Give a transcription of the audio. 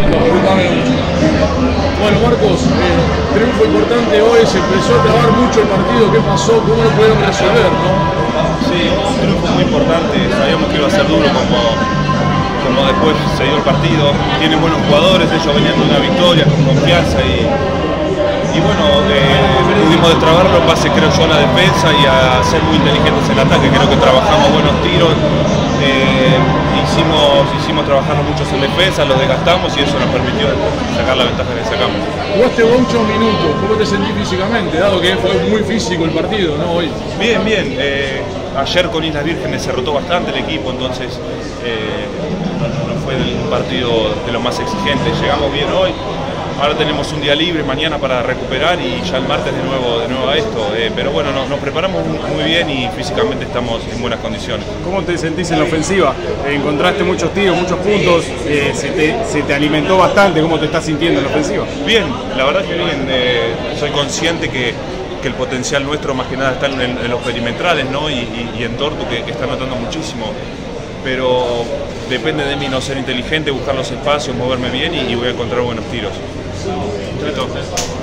Disfrutame mucho. Bueno, Marcos, triunfo importante hoy, se empezó a trabar mucho el partido. ¿Qué pasó? ¿Cómo lo pudieron resolver, no? Sí, un triunfo muy importante. Sabíamos que iba a ser duro como después se dio el partido. Tienen buenos jugadores, ellos venían de una victoria con confianza y bueno, pudimos destrabarlo en base, creo yo, a la defensa y a ser muy inteligentes en el ataque. Creo que trabajamos buenos tiros, hicimos trabajarnos muchos en defensa, los desgastamos y eso nos permitió sacar la ventaja que sacamos. Jugaste muchos minutos, ¿cómo te sentís físicamente? Dado que fue muy físico el partido, ¿no? Hoy. Bien, bien. Ayer con Islas Vírgenes se rotó bastante el equipo, entonces no fue un partido de los más exigentes. Llegamos bien hoy. Ahora tenemos un día libre mañana para recuperar y ya el martes de nuevo a esto. Pero bueno, nos preparamos muy bien y físicamente estamos en buenas condiciones. ¿Cómo te sentís en la ofensiva? Encontraste muchos tiros, muchos puntos, se te alimentó bastante. ¿Cómo te estás sintiendo en la ofensiva? Bien, la verdad que bien. Soy consciente que el potencial nuestro más que nada está en los perimetrales, ¿no? y en Tortu que está anotando muchísimo. Pero depende de mí no ser inteligente, buscar los espacios, moverme bien y voy a encontrar buenos tiros. Listo.